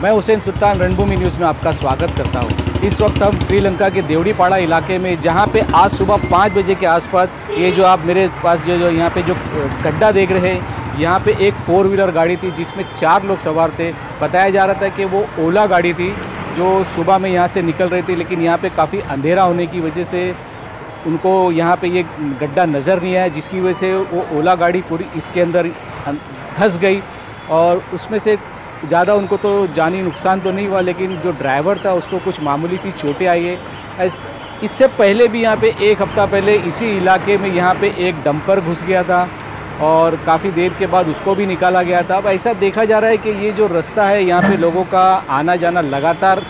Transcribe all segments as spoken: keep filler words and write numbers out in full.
मैं हुसैन सुल्तान रणभूमि न्यूज़ में आपका स्वागत करता हूं। इस वक्त हम श्रीलंका के देवड़ीपाड़ा इलाके में, जहां पे आज सुबह पाँच बजे के आसपास ये जो आप मेरे पास जो जो यहाँ पे जो गड्ढा देख रहे हैं, यहाँ पे एक फोर व्हीलर गाड़ी थी जिसमें चार लोग सवार थे। बताया जा रहा था कि वो ओला गाड़ी थी जो सुबह में यहाँ से निकल रही थी, लेकिन यहाँ पे काफ़ी अंधेरा होने की वजह से उनको यहाँ पे ये गड्ढा नज़र नहीं आया, जिसकी वजह से वो ओला गाड़ी पूरी इसके अंदर धंस गई और उसमें से ज़्यादा उनको तो जानी नुकसान तो नहीं हुआ, लेकिन जो ड्राइवर था उसको कुछ मामूली सी चोटें आई है। इससे पहले भी यहाँ पे एक हफ़्ता पहले इसी इलाके में यहाँ पे एक डंपर घुस गया था और काफ़ी देर के बाद उसको भी निकाला गया था। अब ऐसा देखा जा रहा है कि ये जो रास्ता है यहाँ पे लोगों का आना जाना लगातार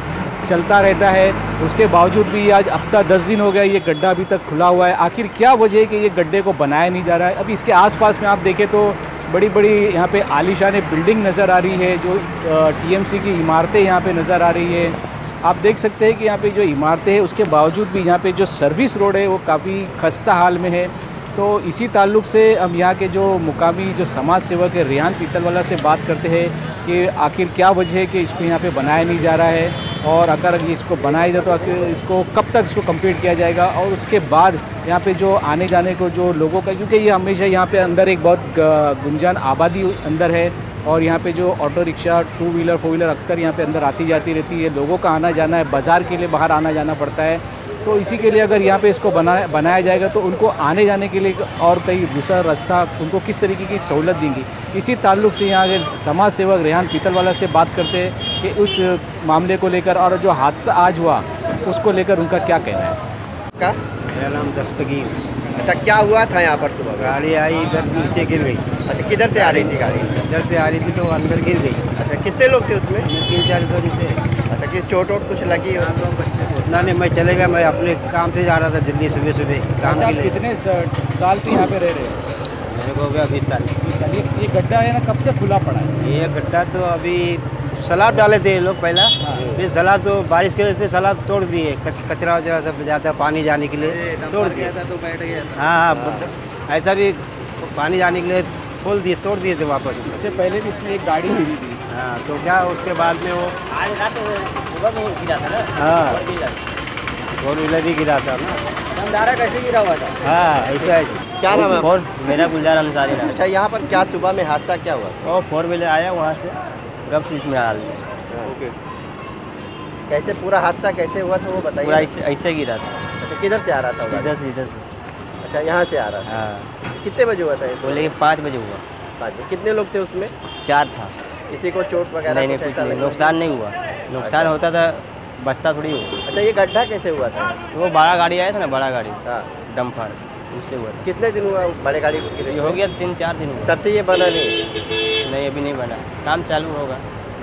चलता रहता है, उसके बावजूद भी आज हफ्ता दस दिन हो गया ये गड्ढा अभी तक खुला हुआ है। आखिर क्या वजह है कि ये गड्ढे को बनाया नहीं जा रहा है? अभी इसके आसपास में आप देखें तो बड़ी बड़ी यहाँ पे आलीशान बिल्डिंग नज़र आ रही है, जो टीएमसी की इमारतें यहाँ पे नज़र आ रही है। आप देख सकते हैं कि यहाँ पे जो इमारतें हैं उसके बावजूद भी यहाँ पे जो सर्विस रोड है वो काफ़ी खस्ता हाल में है। तो इसी ताल्लुक़ से हम यहाँ के जो मुकामी जो समाज सेवक है रेहान पीतलवाला से बात करते हैं कि आखिर क्या वजह है कि इसको यहाँ पे बनाया नहीं जा रहा है, और अगर इसको बनाया जाए तो आखिर इसको कब तक इसको कंप्लीट किया जाएगा, और उसके बाद यहाँ पे जो आने जाने को जो लोगों का, क्योंकि ये हमेशा यहाँ पे अंदर एक बहुत गुंजान आबादी अंदर है और यहाँ पे जो auto rickshaw two wheeler four wheeler अक्सर यहाँ पे अंदर आती जाती रहती है, लोगों का आना जाना है, बाज़ार के लिए बाहर आना जाना पड़ता है। तो इसी के लिए अगर यहाँ पे इसको बनाया बनाया जाएगा तो उनको आने जाने के लिए और कहीं दूसरा रास्ता उनको किस तरीके की सहूलत देंगी। इसी ताल्लुक़ से यहाँ के समाज सेवक रेहान पीतलवाला से बात करते हैं कि उस मामले को लेकर और जो हादसा आज हुआ उसको लेकर उनका क्या कहना है। का मेरा नाम दस्तगीर। अच्छा, क्या हुआ था यहाँ पर सुबह? गाड़ी आई इधर नीचे गिर गई। अच्छा, किधर से आ रही थी गाड़ी? इधर से आ रही थी तो अंदर गिर गई। अच्छा, कितने लोग थे उसमें? तीन चार जोड़ी थे। अच्छा, कि चोट वोट कुछ लगी हो? उतना नहीं, मैं चले गया, मैं अपने काम से जा रहा था जल्दी सुबह सुबह काम के लिए। कितने साल से यहाँ पे रह रहे हैं? मेरे को हो गया बीस साल। ये गड्ढा है ना, कब से खुला पड़ा है? ये गड्ढा तो अभी सलाब डाले थे लोग पहला, फिर सलाब तो बारिश की वजह से सलाब तोड़ दिए, कचरा वचरा सब जाता पानी जाने के लिए तोड़ दिया था तो बैठ गया। हाँ हाँ, ऐसा भी पानी जाने के लिए खोल दिए, तोड़ दिए थे वापस। इससे पहले भी इसमें एक गाड़ी गिरी थी। हाँ, तो क्या उसके बाद में वो आज रात सुबह में गिरा था ना। हाँ, फोर व्हीलर ही गिरा था ना। अंधारा कैसे गिरा हुआ था? हाँ, ऐसा। क्या नाम है? और मेरा गुलजार अंसारी नाम। अच्छा, यहाँ पर क्या सुबह में हादसा क्या हुआ? और फोर व्हीलर आया वहाँ से गप से इसमें डाल दिया। ओके, कैसे पूरा हादसा कैसे हुआ था वो पूरा बताइए। ऐसे ऐसे गिरा था। अच्छा, किधर से आ रहा था वो गाड़ी? इधर से इधर से। अच्छा, यहाँ से आ रहा था। हाँ, कितने बजे हुआ था ये? तो लेकिन पाँच बजे हुआ। पाँच बजे। कितने लोग थे उसमें? चार था। किसी को चोट वगैरह? नहीं नहीं, कुछ कुछ ऐसा नहीं, लगा? नुकसान नहीं हुआ। नुकसान होता था बचता थोड़ी हो। अच्छा, ये गड्ढा कैसे हुआ था? वो बड़ा गाड़ी आया था ना, बड़ा गाड़ी हाँ, डम्फर, उससे हुआ था। कितने दिन हुआ बड़े गाड़ी को गिरे? ये हो गया तीन चार दिन हुआ। तब से ये बना नहीं? नहीं, अभी नहीं बना, काम चालू होगा।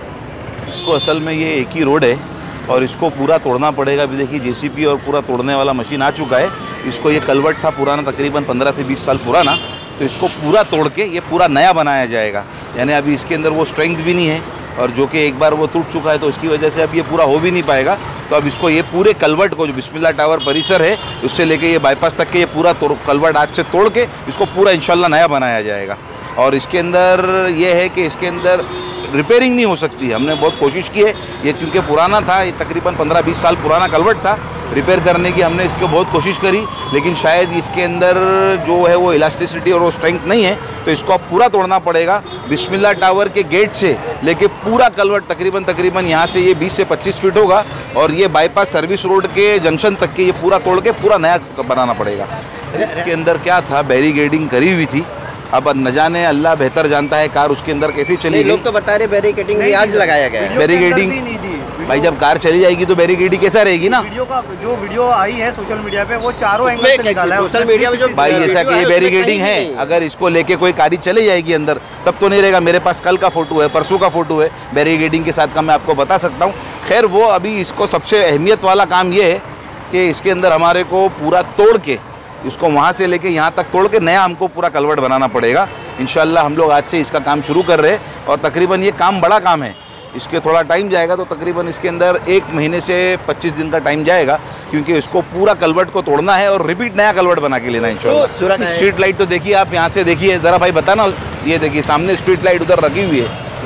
इसको असल में ये एक ही रोड है और इसको पूरा तोड़ना पड़ेगा। अभी देखिए जेसीबी और पूरा तोड़ने वाला मशीन आ चुका है। इसको ये कलवट था पुराना, तकरीबन पंद्रह से बीस साल पुराना, तो इसको पूरा तोड़ के ये पूरा नया बनाया जाएगा। यानी अभी इसके अंदर वो स्ट्रेंथ भी नहीं है और जो कि एक बार वो टूट चुका है तो उसकी वजह से अब ये पूरा हो भी नहीं पाएगा। तो अब इसको ये पूरे कलवट को, जो बिस्मिल्लाह टावर परिसर है उससे लेके ये बाईपास तक के ये पूरा कलवट आज से तोड़ के इसको पूरा इंशाल्लाह नया बनाया जाएगा। और इसके अंदर ये है कि इसके अंदर रिपेयरिंग नहीं हो सकती है। हमने बहुत कोशिश की है ये, क्योंकि पुराना था, ये तकरीबन पंद्रह बीस साल पुराना कलवट था। रिपेयर करने की हमने इसको बहुत कोशिश करी, लेकिन शायद इसके अंदर जो है वो इलास्टिसिटी और वो स्ट्रेंथ नहीं है, तो इसको अब पूरा तोड़ना पड़ेगा। बिस्मिल्लाह टावर के गेट से लेके पूरा कलवट तकरीबन तकरीबन यहाँ से ये बीस से पच्चीस फीट होगा और ये बाईपास सर्विस रोड के जंक्शन तक के ये पूरा तोड़ के पूरा नया बनाना पड़ेगा। इसके अंदर क्या था, बैरिकेडिंग करी हुई थी, अब न जाने अल्लाह बेहतर जानता है कार उसके अंदर कैसी चली गई। लोग तो बता रहे बैरिकेडिंग भी आज लगाया गया है। बैरिकेडिंग भाई, जब कार चली जाएगी तो बैरिकेडिंग कैसा रहेगी ना। वीडियो का जो वीडियो आई है सोशल मीडिया पे वो चारों एंगल से निकाला है सोशल मीडिया में जो भाई, जैसा कि ये बैरिकेडिंग है, अगर इसको लेके कोई गाड़ी चली जाएगी अंदर तब तो नहीं रहेगा। मेरे पास कल का फोटो है, परसों का फोटो है बैरिकेडिंग के साथ का, मैं आपको बता सकता हूँ। खैर वो अभी इसको सबसे अहमियत वाला काम ये है कि इसके अंदर हमारे को पूरा तोड़ के इसको वहाँ से लेके यहाँ तक तोड़ के नया हमको पूरा कलवट बनाना पड़ेगा। इंशाल्लाह हम लोग आज से इसका काम शुरू कर रहे हैं और तकरीबन ये काम बड़ा काम है, इसके थोड़ा टाइम जाएगा, तो तकरीबन इसके अंदर एक महीने से पच्चीस दिन का टाइम जाएगा, क्योंकि इसको पूरा कलवट को तोड़ना है और रिपीट नया कलवट बना के लेना है इंशाल्लाह। स्ट्रीट लाइट तो देखिए आप यहाँ से देखिए ज़रा भाई, बताना, ये देखिए सामने स्ट्रीट लाइट उधर रखी हुई है,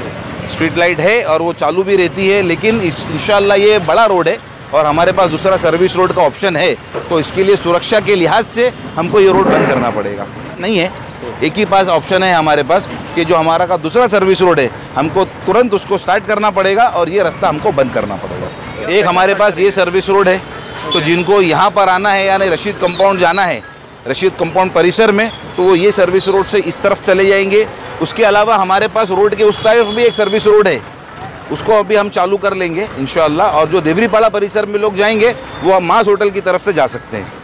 स्ट्रीट लाइट है और वो चालू भी रहती है, लेकिन इस इंशाल्लाह ये बड़ा रोड है और हमारे पास दूसरा सर्विस रोड का ऑप्शन है, तो इसके लिए सुरक्षा के लिहाज से हमको ये रोड बंद करना पड़ेगा। नहीं है, एक ही पास ऑप्शन है हमारे पास कि जो हमारा का दूसरा सर्विस रोड है हमको तुरंत उसको स्टार्ट करना पड़ेगा और ये रास्ता हमको बंद करना पड़ेगा। एक हमारे पास ये सर्विस रोड है, तो जिनको यहाँ पर आना है यानी रशीद कंपाउंड जाना है, रशीद कंपाउंड परिसर में, तो वो ये सर्विस रोड से इस तरफ चले जाएंगे। उसके अलावा हमारे पास रोड के उस तरफ भी एक सर्विस रोड है, उसको अभी हम चालू कर लेंगे इंशाअल्लाह। और जो देवरीपाड़ा परिसर में लोग जाएंगे वो मास होटल की तरफ से जा सकते हैं।